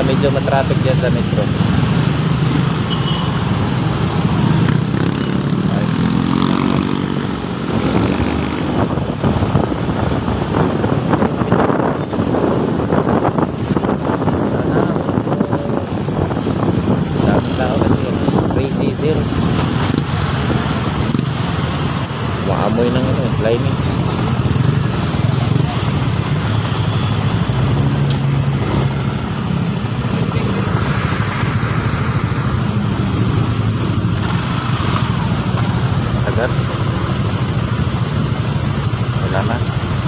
kaya medyo matraffic dyan sa metro. Daming tao kasi crazy zero. Maamoy ng climate. Tagat. Wala na.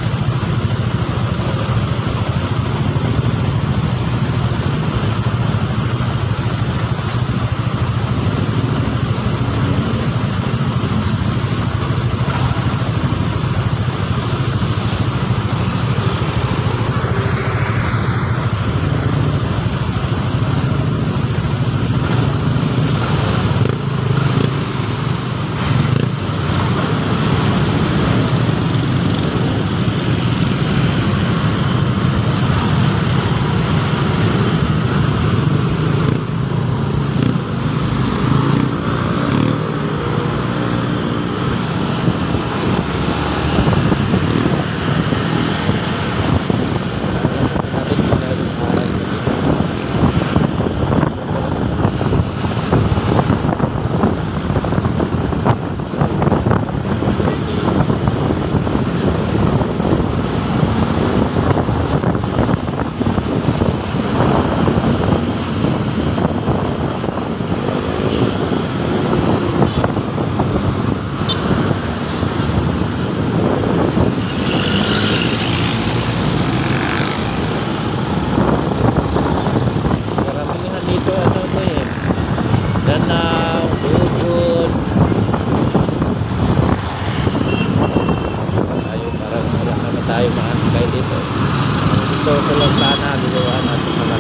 Tayo makakay dito. Dito ko lang sana ginawa natin naman.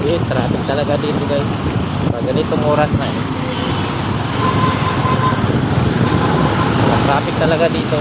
Grabe, traffic talaga dito guys. Pag ganitong oras na eh. Traffic talaga dito.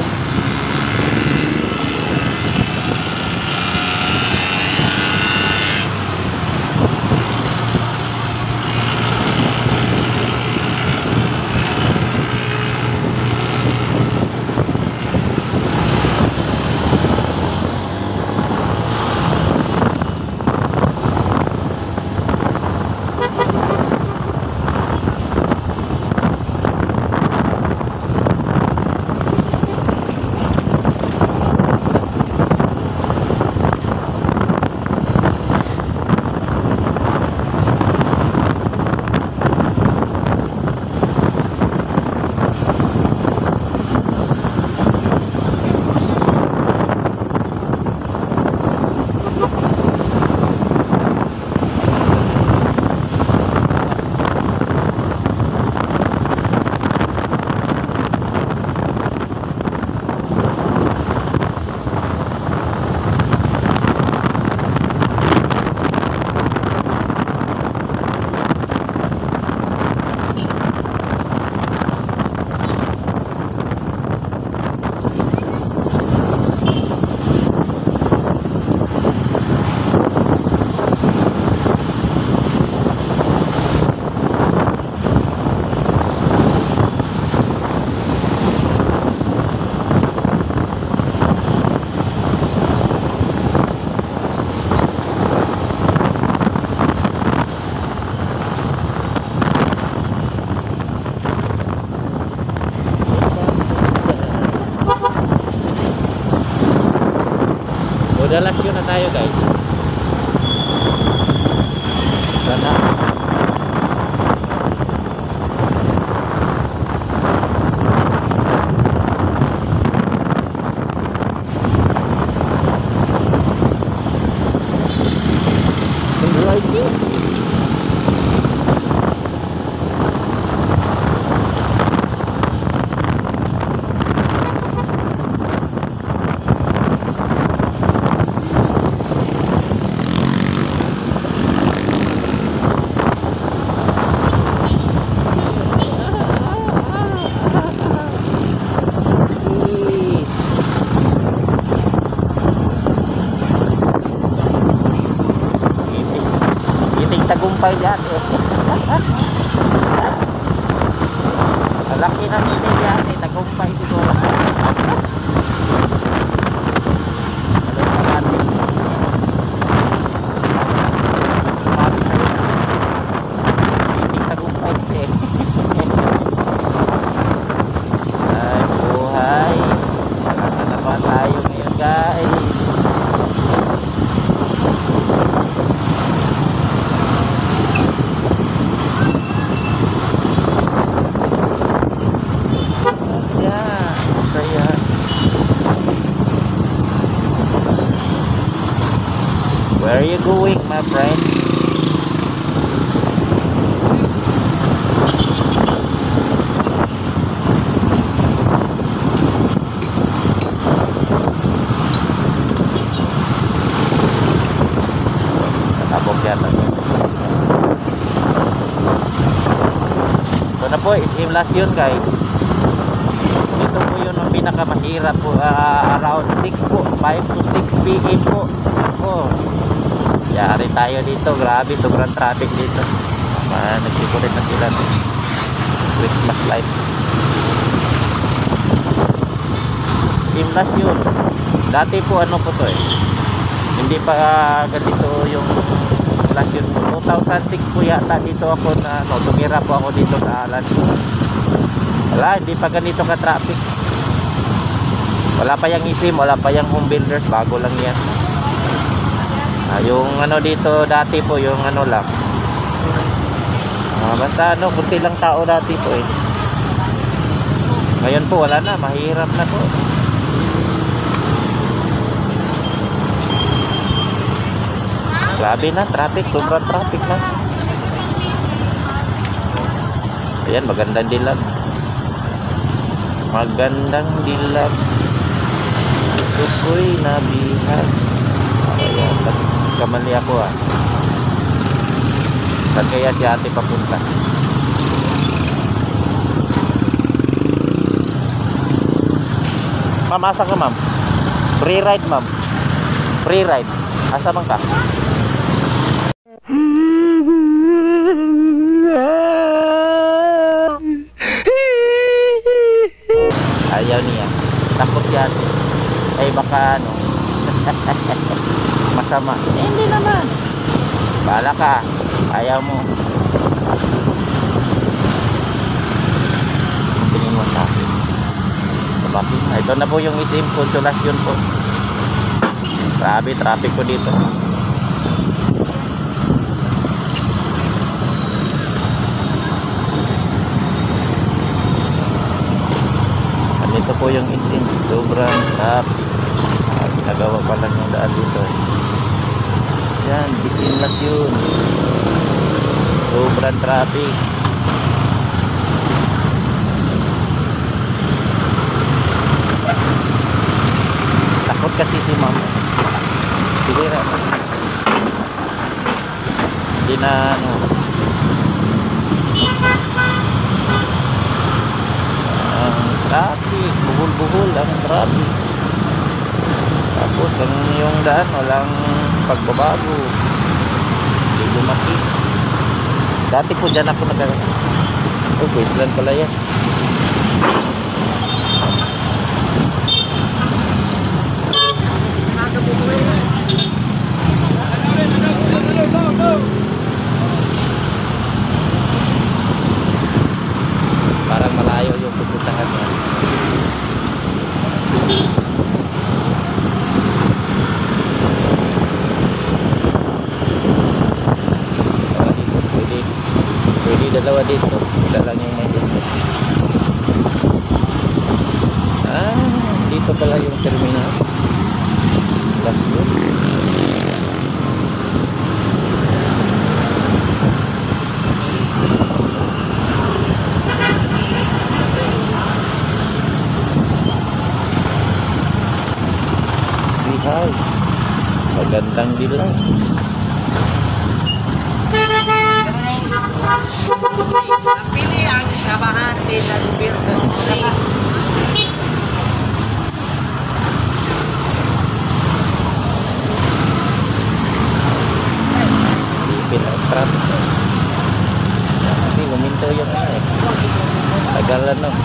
Modalasyon na tayo guys. Sana. Tagumpay yan eh. Malaki na milig yan eh. Tagumpay siguro. Tagumpay eh. Ay buhay. Nakakata pa tayo ngayon guys. Where are you going, my friend? Natabog yata. Ito na po, is-imlas yun guys. Ito po yun ang pinakamahirap po. Around 6 po, 5 to 6 PM po. Ako. Yari tayo dito, grabe, sobrang traffic dito. Nagsikulit na sila no? Christmas light. Imlas yun. Dati po ano po to eh. Hindi pa ganito yung imlas yun po. 2006 po yata dito ako na tumira po ako dito sa Alan. Wala, hindi pa ganito ka traffic. Wala pa yung isim, wala pa yung home builders, bago lang yan. Yung ano dito dati po, yung ano lang. Basta ano, kunti lang tao dati po eh. Ngayon po wala na, mahirap na po. Grabe na, traffic, sobrang traffic na. Ayan, magandang dilag. Magandang dilag. Sukoy na bihag. Ayan, kamali ako ah. Saan kaya si ate papunta? Ma'am, asa ka ma'am? Free ride ma'am. Free ride. Asa man ka? Ayaw niya. Takot yan. Ay baka ano. Masama. Hindi naman. Bahala ka. Ayaw mo. Tingin mo sa akin. Bakit? Ito na po yung SM Consolacion po. Grabe traffic ko dito. Ito po yung SM. Sobrang traffic. Ginagawa pa lang yung daan dito. Yan, SM lang yun. Sobrang traffic. Takot kasi si ma'am. Sige na. Hindi na ano. Ang traffic. Buhol-buhol ang traffic. Tapos yung daan walang pagbabago. Hindi lumaki. Dati po dyan ako nagkakaroon. Oh, wasteland pala yan. Parang malayo yung pupuntahan niya. Pwede dalawa dito. Isa lang yung may dito. Dito pala yung terminal. Last yun. Hi. Magandang dilaw. Pili ang kabahati ng gobyerno. Ipin ang traffic. Hindi, luminto yung ano eh. Tagalan no.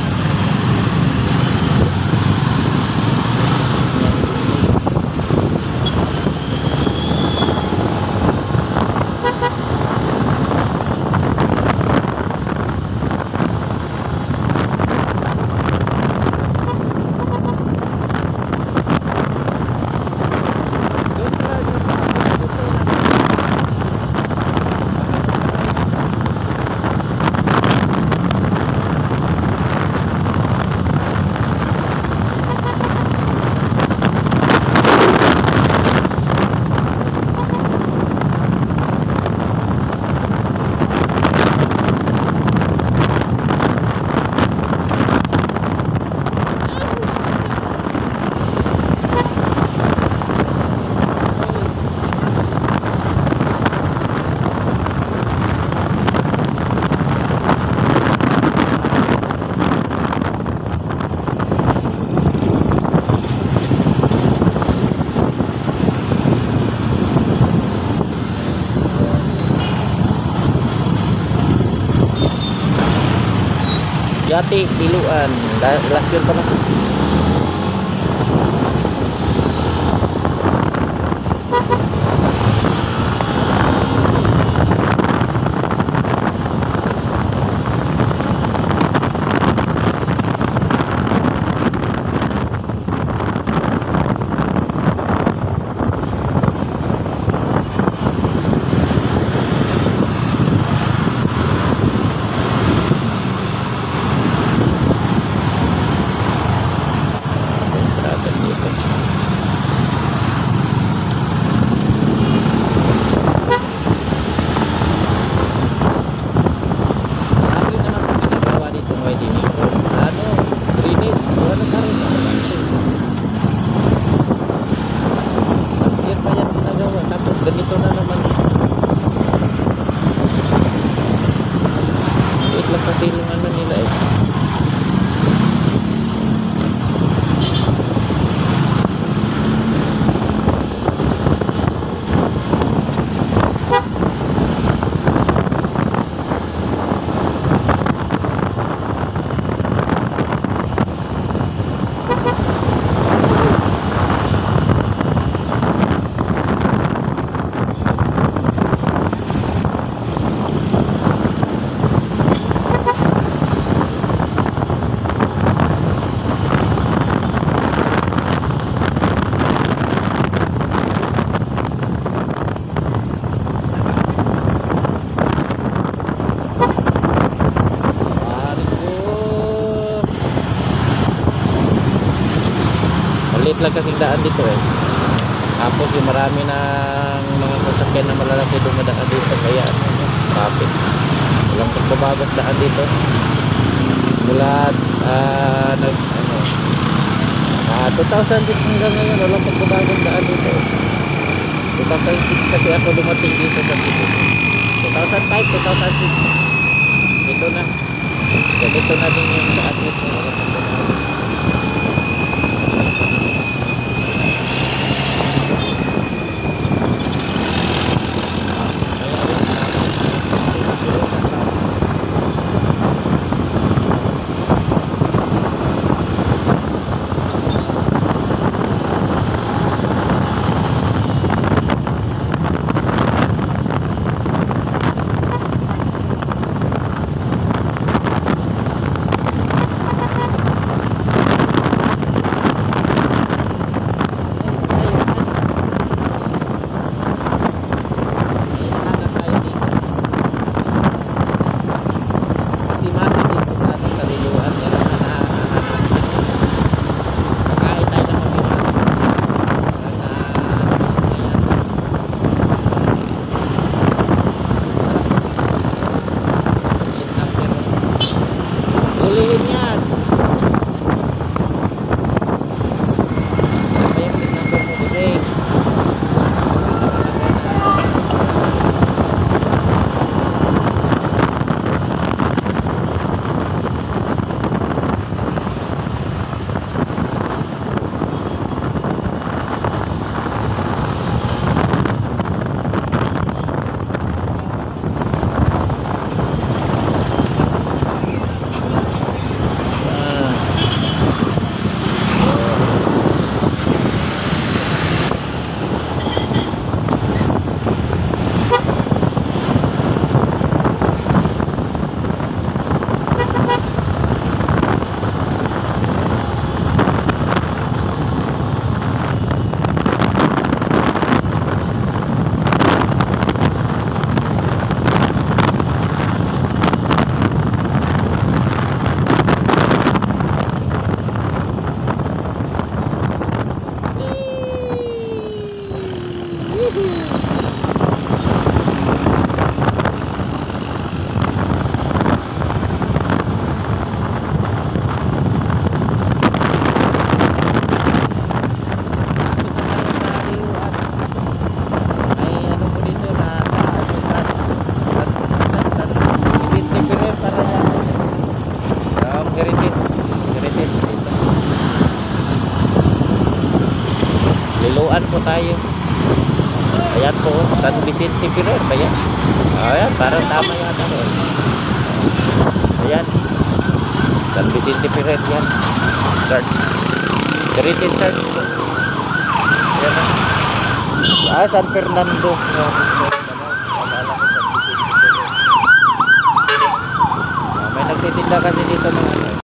Yati, Biluan. Last year pa na. dumadaan dito eh. Tapos yung marami ng mga sasakyan na malalaki dumadaan dito, kaya ano, traffic. Walang pagbabagong daan dito. Mula 2006 hanggang ngayon, walang pagbabagong daan dito. 2006 kasi ako dumating dito sa Cebu. 2005, 2006. Dito na. Ganito na din yung daan dito. Walang pagbabagong. Ulihin yan. Apa yang din number mo today? Liluan po tayo. Ayan po, San Vicente Ferrer. Ayan. Ayan, parang tama yata. Ayan. San Vicente Ferrer yan. Church. Heritage Church. Ayan na. San Fernando. May nagtitinda kasi dito ng ano.